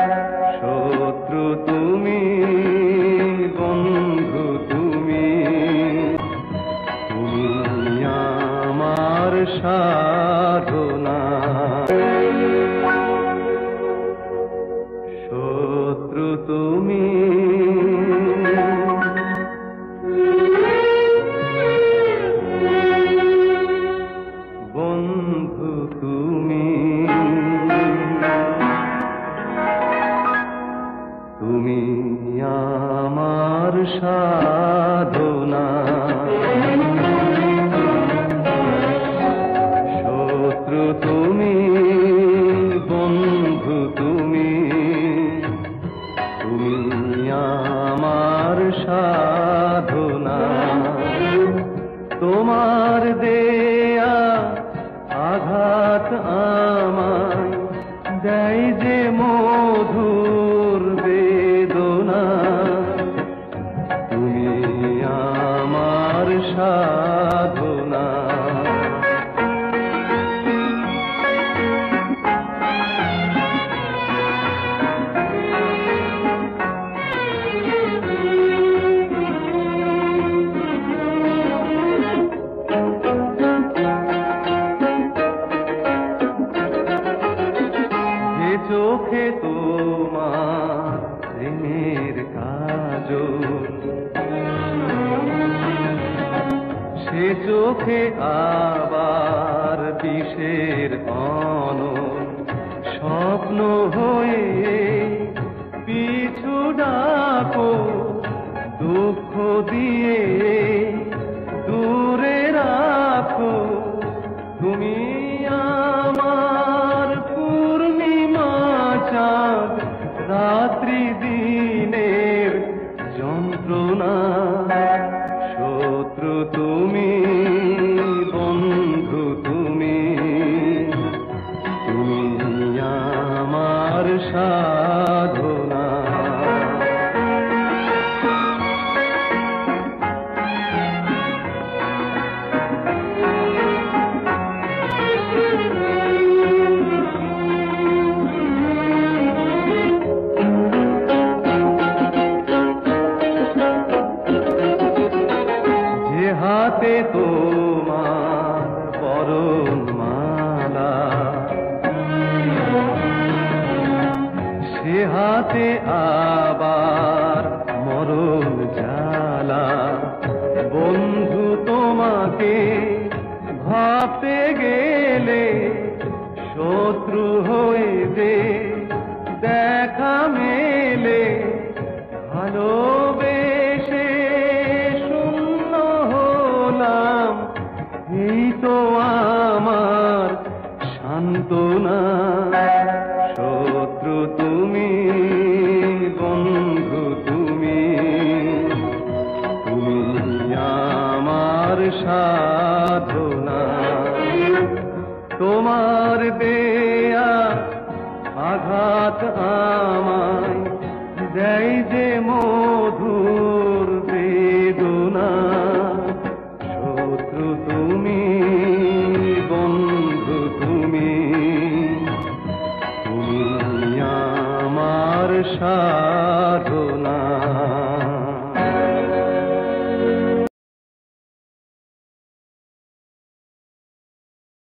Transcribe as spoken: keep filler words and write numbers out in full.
শত্রু তুমি, বন্ধু তুমি, তুমি আমার সাধনা। শত্রু তুমি, বন্ধু তুমি, তুমি আমার সাধনা। শত্রু তুমি, বন্ধু তুমি, তুমি আমার সাধনা। তোমার দেয়া আঘাত আমায় দেয় যে মধুর বেদনা। তুমি আমার সাধনা। চোখে তোমার প্রেমের কাজল, সে চোখে আবার বিষের অনল। স্বপ্ন হয়ে পিছু ডাকো, দুঃখ দিয়ে দূরে রাখো। তুমি আমার পূর্ণিমা চাঁদ, রাত্রি দিনের যন্ত্রণা। শত্রু তুমি, বন্ধু তুমি, তুমি আমার সাধনা। হাতে তোমার বরণ মালা, সে হাতে আবার মরণ জ্বালা। বন্ধু তোমাকে ভাবতে গেলে শত্রু হয়ে যে দেখা মেলে। ভালোবেসে এই তো আমার সান্ত্বনা। শত্রু তুমি, বন্ধু তুমি, তুমি আমার সাধনা। তোমার দেয়া আঘাত আমায় দেয় যে